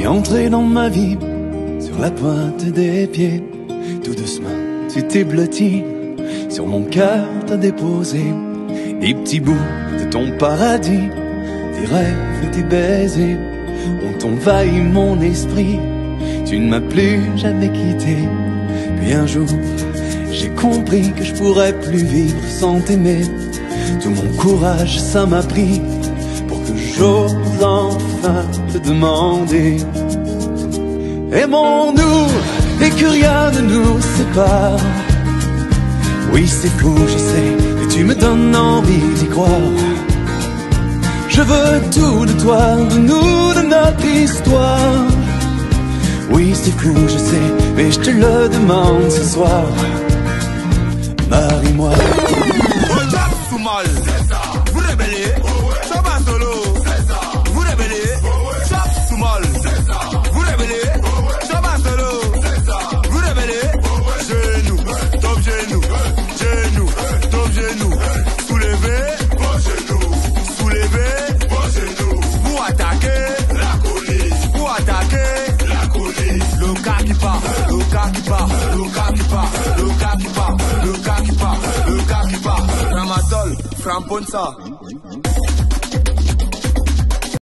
es entré dans ma vie sur la pointe des pieds. Tout doucement, tu t'es blotti sur mon cœur, t'as déposé des petits bouts de ton paradis. Tes rêves et tes baisers ont envahi mon esprit. Tu ne m'as plus jamais quitté. Puis un jour, j'ai compris que je pourrais plus vivre sans t'aimer. Tout mon courage, ça m'a pris pour que j'ose enfin te demander. Aimons-nous et que rien ne nous sépare. Oui, c'est fou, je sais, mais tu me donnes envie d'y croire. Je veux tout de toi, de nous, de notre histoire. Oui, c'est fou, je sais, mais je te le demande ce soir. Marie-moi. Vous rébellez, ça va solo. Vous rébellez, ça mal. Vous rébellez, ça va solo. Vous rébellez, genou, top genou, genou, top genou. Soulevez, vos genoux, soulevez, vos genoux. Pour attaquer la colline, pour attaquer la colline. Le cas qui part, le cas qui part, le cas qui part, le cas qui part, le cas qui part, le cas qui part. Ramatol, Framponsa.